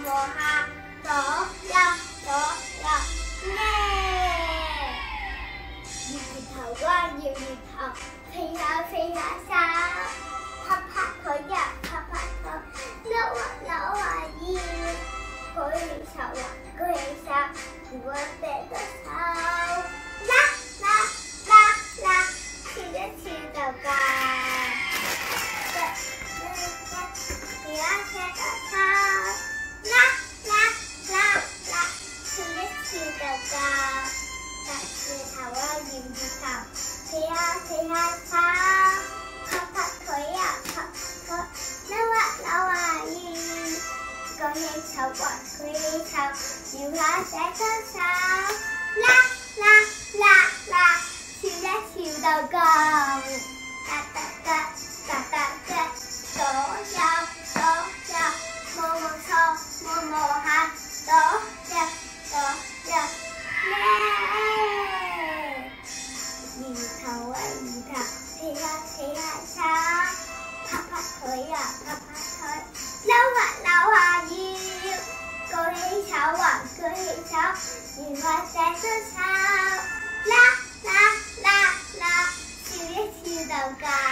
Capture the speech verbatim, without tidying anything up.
摸哈，左右左右耶！鱼頭啊，搖搖頭，飛下飛下沙，拍拍腿呀，拍拍腿，扭啊扭啊腰，舉起手啊，舉起手，我哋個手，啦啦啦啦，跳一跳就夠。而家隻個手，啦啦啦啦，跳一跳就夠。搭住頭啊，搖住頭，飛下飛下手，拍拍腿啊，拍拍腿，扭啊扭啊腰，舉起手啊，舉起手，搖下這個手，啦啦啦啦，跳一跳就夠。哒哒哒哒哒哒，左右左右，摸摸左摸摸下，左右左右，耶！搖頭啊搖頭，飛下飛下手，拍拍腿啊拍拍腿，扭啊扭啊腰，舉起手啊舉起手，搖下這隻手，啦啦啦啦，跳一跳就夠。